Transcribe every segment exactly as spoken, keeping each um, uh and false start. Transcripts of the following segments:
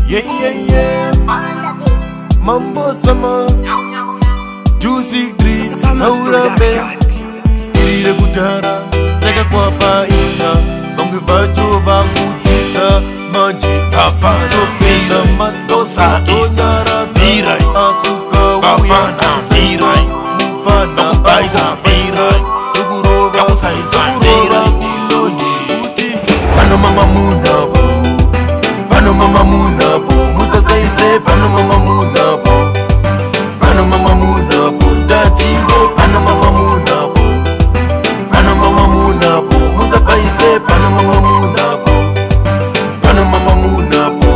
Yeah, yeah, yeah. Mambo sama Juicy three Naurambe Skiri kutara Taka kwa paisa Bangu vacho vakutita Maji kafano pesa Maskosa onara Mirai Asuka kafana Mirai Mufana Baita Mirai Tugurova Kusaiza Mirai Kuloni Pano mama munabo Pano mama munabo Musa saize Pano mama munabo Pano mama munabo Dati we Pano mama munabo Pano mama munabo Musa paise Pano mama munabo Pano mama munabo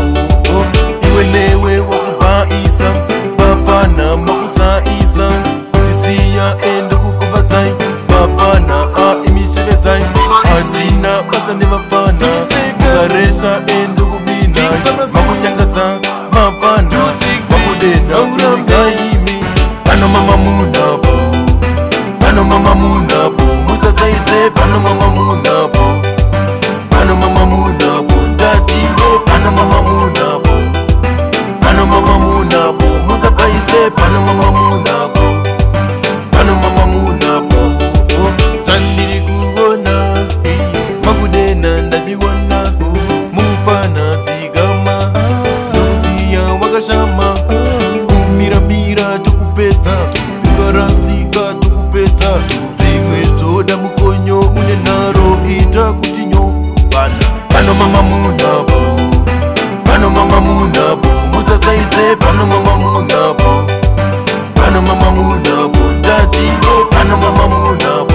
Iwe lewe wakuba isa Papa na makusa isa Disiya endo kukubatai Papa na a imishibetai Asina basa neva pana Mugaresha endo kubina Makunyangata mapana Makudena uligaimi Pano mama munabo Pano mama munabo Musa saize Pano mama munabo Pano mama munabo Dati we Pano mama munabo Pano mama munabo Musa paise Pano mama munabo Pano mama munabo Tandiri kuona Makudena ndajiwana Mupana tigama Dosia wakashama Umira mira tukupeta Tukarasika tukupeta Rimwe toda mukonyo Unenaro ita kutinyo Pana Pano mama munabo Pano mama munabo Musa saize Pano mama munabo Pano mama munabo Dati we Pano mama munabo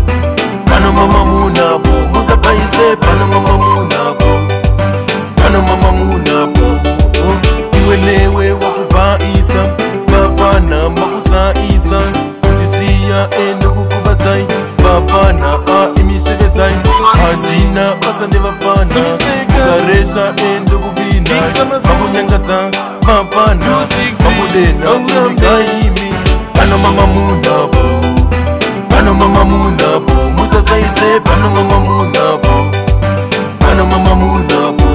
Pano mama munabo Musa paise Pano mama munabo Pano mama munabo Iwe lewe wakuba isa Papa na makusa isa Kudisiya endo kukubatai Papa na a imishibetai Asina basa neva pana Mugaresha endo kubina Makunyangata mapana Makudena uligaimi Pano mama munabo Pano mama munabo Musa saize Pano mama munabo Pano mama munabo